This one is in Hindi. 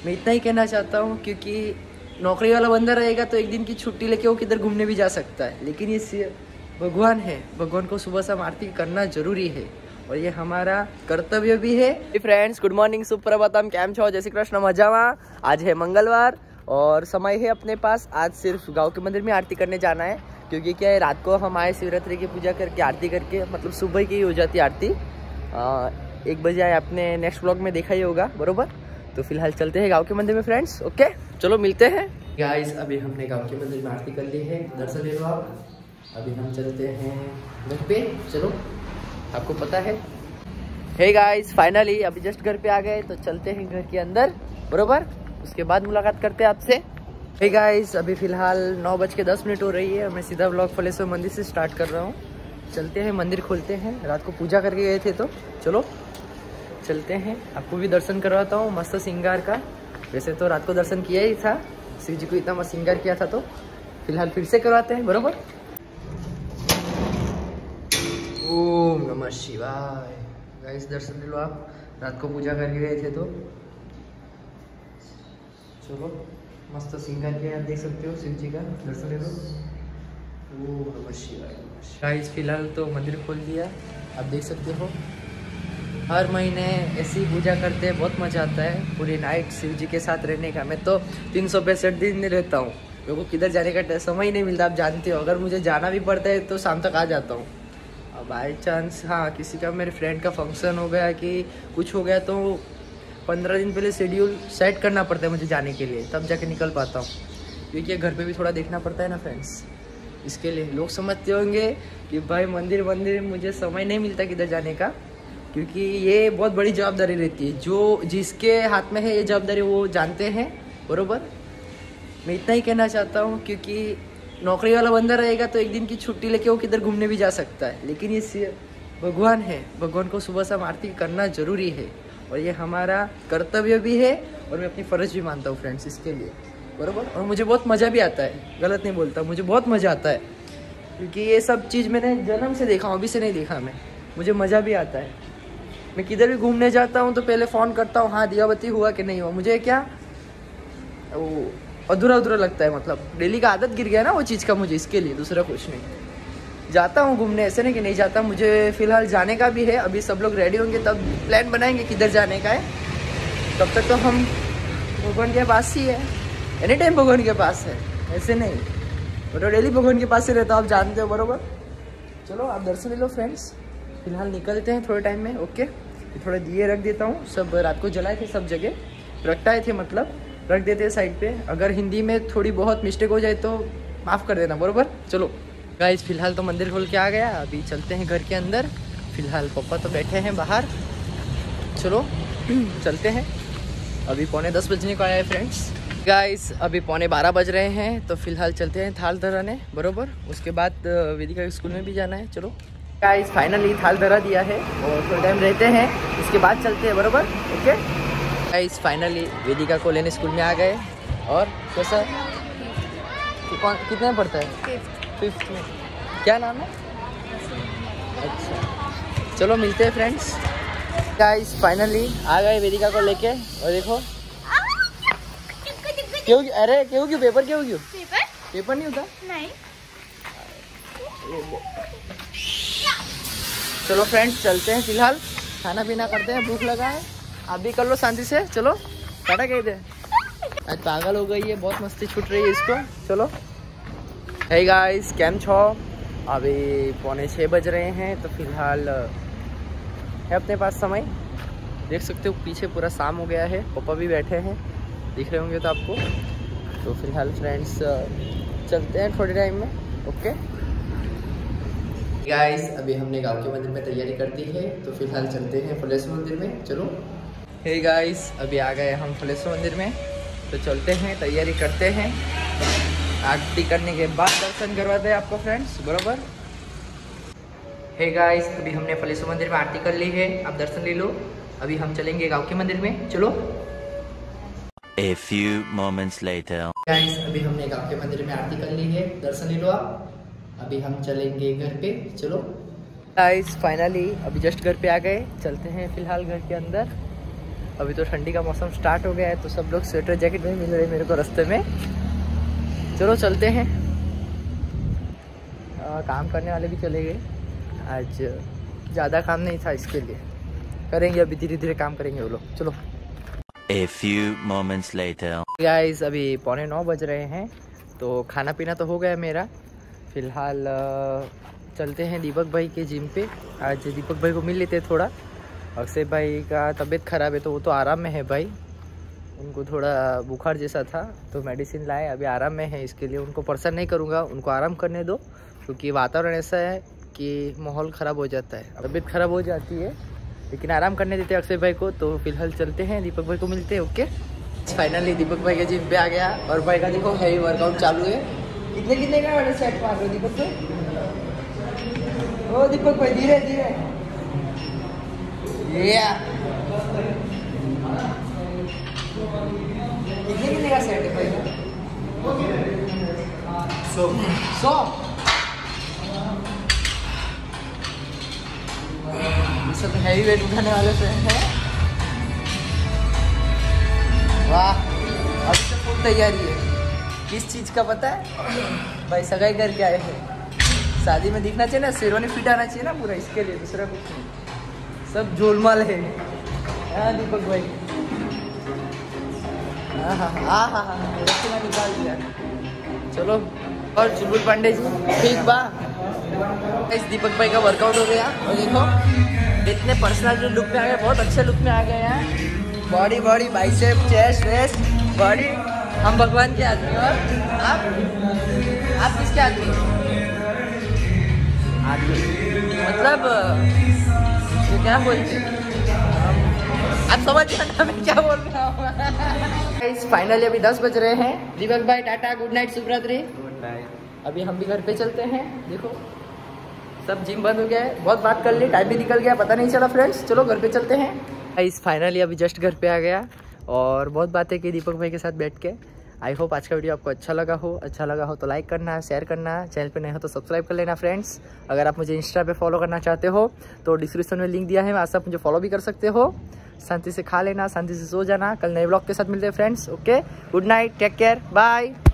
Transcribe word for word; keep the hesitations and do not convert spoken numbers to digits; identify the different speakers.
Speaker 1: मैं इतना ही कहना चाहता हूँ, क्योंकि नौकरी वाला बंदा रहेगा तो एक दिन की छुट्टी लेके वो किधर घूमने भी जा सकता है, लेकिन ये भगवान है, भगवान को सुबह शाम आरती करना जरूरी है और ये हमारा कर्तव्य भी है। फ्रेंड्स, गुड मॉर्निंग, सुप्रभातम, कैम छो, जय श्री कृष्ण, मजामा। आज है मंगलवार और समय है अपने पास। आज सिर्फ गांव के मंदिर में आरती करने जाना है, क्योंकि क्या है, रात को हम आए शिवरात्रि की पूजा करके आरती करके, मतलब सुबह की हो जाती आरती। आ, एक बजे आए, आपने नेक्स्ट ब्लॉग में देखा ही होगा बरोबर। तो फिलहाल चलते हैं गांव के मंदिर में फ्रेंड्स। ओके चलो मिलते हैं गाइस। अभी हमने गांव के मंदिर में आरती कर ली है, दर्शन ले लो आप। अभी हम चलते हैं घर पे, चलो, आपको पता है। हे गाइस, फाइनली अभी जस्ट घर पे आ गए, तो चलते हैं घर के अंदर बरोबर। उसके बाद मुलाकात करते हैं आपसे। हे गाइस, अभी फिलहाल नौ बज के दस मिनट हो रही है। मैं सीधा ब्लॉग फलेश्वर मंदिर से स्टार्ट कर रहा हूँ। चलते हैं, मंदिर खोलते हैं। रात को पूजा करके गए थे, तो चलो चलते हैं। आपको भी दर्शन करवाता हूँ मस्त श्रृंगार का। वैसे तो रात को दर्शन किया ही था, शिव जी को इतना मस्त श्रृंगार किया था, तो फिलहाल फिर से करवाते हैं बरोबर। ओम नमः शिवाय। गाइस दर्शन ले लो आप, रात को पूजा करके गए थे, तो चलो मस्त श्रृंगार किया, आप देख सकते हो शिव जी का, दर्शन ले लो। ओम नमः शिवाय। गाइस फिलहाल तो मंदिर खोल दिया, आप देख सकते हो। हर महीने ऐसी पूजा करते हैं, बहुत मजा आता है पूरी नाइट शिव जी के साथ रहने का। मैं तो तीन सौ पैंसठ दिन रहता हूँ, मेरे को किधर जाने का समय ही नहीं मिलता, आप जानते हो। अगर मुझे जाना भी पड़ता है तो शाम तक आ जाता हूँ। अब बाई चांस हाँ किसी का, मेरे फ्रेंड का फंक्शन हो गया कि कुछ हो गया, तो पंद्रह दिन पहले शेड्यूल सेट करना पड़ता है मुझे जाने के लिए, तब जाके निकल पाता हूँ। क्योंकि घर पे भी थोड़ा देखना पड़ता है ना फ्रेंड्स, इसके लिए। लोग समझते होंगे कि भाई मंदिर मंदिर मुझे समय नहीं मिलता किधर जाने का, क्योंकि ये बहुत बड़ी जवाबदारी रहती है। जो जिसके हाथ में है ये जवाबदारी वो जानते हैं बरोबर। मैं इतना ही कहना चाहता हूँ, क्योंकि नौकरी वाला बंदा रहेगा तो एक दिन की छुट्टी लेके वो किधर घूमने भी जा सकता है, लेकिन ये भगवान है, भगवान को सुबह शाम आरती करना जरूरी है और ये हमारा कर्तव्य भी है और मैं अपनी फ़र्ज भी मानता हूँ फ्रेंड्स इसके लिए बरोबर। और मुझे बहुत मज़ा भी आता है, गलत नहीं बोलता, मुझे बहुत मज़ा आता है, क्योंकि ये सब चीज़ मैंने जन्म से देखा हूँ, अभी से नहीं देखा मैं। मुझे मज़ा भी आता है। मैं किधर भी घूमने जाता हूँ तो पहले फ़ोन करता हूँ, हाँ दियाबत्ती हुआ कि नहीं हुआ। मुझे क्या वो अधूरा अधूरा लगता है, मतलब डेली का आदत गिर गया ना वो चीज़ का मुझे, इसके लिए, दूसरा कुछ नहीं। जाता हूँ घूमने, ऐसे नहीं कि नहीं जाता। मुझे फ़िलहाल जाने का भी है, अभी सब लोग रेडी होंगे तब प्लान बनाएंगे किधर जाने का है। तब तक तो हम भगवान के पास ही है, एनी टाइम भगवान के पास है, ऐसे नहीं। मैं तो डेली भगवान के पास ही रहता हूँ, आप जानते हो बरोबर। चलो आप दर्शन ले लो फ्रेंड्स, फिलहाल निकलते हैं थोड़े टाइम में। ओके, थोड़े दिए रख देता हूँ, सब रात को जलाए थे, सब जगह प्रगटाए थे, मतलब रख देते हैं साइड पे। अगर हिंदी में थोड़ी बहुत मिस्टेक हो जाए तो माफ़ कर देना बरोबर। चलो गाइस, फिलहाल तो मंदिर खोल के आ गया, अभी चलते हैं घर के अंदर। फिलहाल पापा तो बैठे हैं बाहर, चलो चलते हैं। अभी पौने दस बजने को आया है फ्रेंड्स। गाइस अभी पौने बारह बज रहे हैं, तो फिलहाल चलते हैं थाल धराने बरोबर। उसके बाद वेदिका स्कूल में भी जाना है। चलो गाइस, फाइनली थाल धरा दिया है और थोड़ा टाइम रहते हैं, उसके बाद चलते हैं बरोबर। ओके गाइस, फाइनली वेदिका को लेने स्कूल में आ गए। और कैसा कितने में पढ़ता है? फिफ्थ में। क्या नाम है? अच्छा चलो मिलते हैं फ्रेंड्स। गाइस फाइनली आ गए वेदिका को लेके, और देखो क्यों, अरे क्यों क्यों पेपर क्यों क्यों पेपर पेपर नहीं होता नहीं। चलो फ्रेंड्स चलते हैं, फिलहाल खाना पीना करते हैं, भूख लगा है। आप भी कर लो शांति से, चलो टाटा कह दे। आज पागल हो गई है, बहुत मस्ती छूट रही है इसको। चलो हे गाइस, कैम छो। अभी पौने छः बज रहे हैं, तो फिलहाल है अपने पास समय, देख सकते हो पीछे पूरा शाम हो गया है। पापा भी बैठे हैं, दिख रहे होंगे तो आपको। तो फिलहाल फ्रेंड्स चलते हैं थोड़े टाइम में। ओके गाइस, अभी हमने गांव के मंदिर में तैयारी कर दी है, तो फिलहाल चलते हैं फलेश्वर मंदिर में। चलो हे गाइस, अभी आ गए हम फलेश्वर मंदिर में, तो चलते हैं, तैयारी करते हैं। आरती करने के बाद दर्शन करवाते हैं आपको फ्रेंड्स बरोबर। हे गाइस, अभी हमने फलेश्वर मंदिर में आरती कर ली है, आप दर्शन ले लो। अभी हम चलेंगे गांव के मंदिर में। चलो
Speaker 2: A few moments later.
Speaker 1: Guys, अभी हमने गांव के मंदिर में आरती कर ली है, दर्शन ले लो आप। अभी हम चलेंगे घर पे। चलो गाइस, फाइनली अभी जस्ट घर पे आ गए, चलते हैं फिलहाल घर के अंदर। अभी तो ठंडी का मौसम स्टार्ट हो गया है, तो सब लोग स्वेटर जैकेट में मिल रहे हैं मेरे को रास्ते में। चलो चलते हैं। आ, काम करने वाले भी चले गए, आज ज़्यादा काम नहीं था, इसके लिए करेंगे अभी धीरे धीरे काम करेंगे वो लोग। चलो।
Speaker 2: A few moments later.
Speaker 1: Guys अभी पौने नौ बज रहे हैं, तो खाना पीना तो हो गया मेरा। फिलहाल चलते हैं दीपक भाई के जिम पे। आज दीपक भाई को मिल लेते हैं थोड़ा। अक्षय भाई का तबीयत ख़राब है, तो वो तो आराम में है भाई, उनको थोड़ा बुखार जैसा था तो मेडिसिन लाए, अभी आराम में है। इसके लिए उनको परेशान नहीं करूँगा, उनको आराम करने दो, क्योंकि वातावरण ऐसा है कि माहौल ख़राब हो जाता है, तबीयत ख़राब हो जाती है, लेकिन आराम करने देते हैं अक्षय भाई को। तो फिलहाल चलते हैं, दीपक भाई को मिलते हैं। ओके, फाइनली दीपक भाई के जिम पे आ गया और भाई का देखो हैवी वर्कआउट चालू है। कितने कितने का वाले सेट मार रहे हो दीपक भाई? ओ दीपक भाई धीरे धीरे, ये कितने कितने का सेट है भाई? सौ सौ सब हैवी वेट उठाने वाले से है। वाह, अभी तो फुल तैयारी है। किस चीज़ का पता है भाई? सगाई करके आए हैं, शादी में दिखना चाहिए ना, शेरवानी फिट आना चाहिए ना पूरा, इसके लिए, दूसरा कुछ नहीं। सब झोलमाल है। हाँ दीपक भाई, हाँ हाँ हाँ हाँ हाँ रखना निकाल दिया। चलो, और चुलबुल पांडे जी ठीक बा। इस दीपक भाई का वर्कआउट हो गया और देखो इतने पर्सनल लुक में आ गए, बहुत अच्छे लुक में आ गए हैं। Body body bicep chest waist body, हम भगवान के आदमी। और आप आप किसके आदमी? आदमी मतलब तो क्या बोलते हैं आप, समझ ना मैं क्या बोल रहा हूँ। फाइनली अभी दस बज रहे हैं। दीपक भाई टाटा, गुड नाइट, शुभ रात्रि। Good night. अभी हम भी घर पे चलते हैं। देखो सब जिम बंद हो गया है, बहुत बात कर ली, टाइम भी निकल गया, पता नहीं चला फ्रेंड्स। चलो घर पे चलते हैं। इस फाइनली अभी जस्ट घर पे आ गया और बहुत बातें की दीपक भाई के साथ बैठ के। आई होप आज का वीडियो आपको अच्छा लगा हो। अच्छा लगा हो तो लाइक करना, शेयर करना, चैनल पे नए हो तो सब्सक्राइब कर लेना फ्रेंड्स। अगर आप मुझे इंस्टा पे फॉलो करना चाहते हो तो डिस्क्रिप्शन में लिंक दिया है, वहाँ से आप मुझे फॉलो भी कर सकते हो। शांति से खा लेना, शांति से सो जाना। कल नए ब्लॉग के साथ मिलते हैं friends. Okay, good night, take care, bye.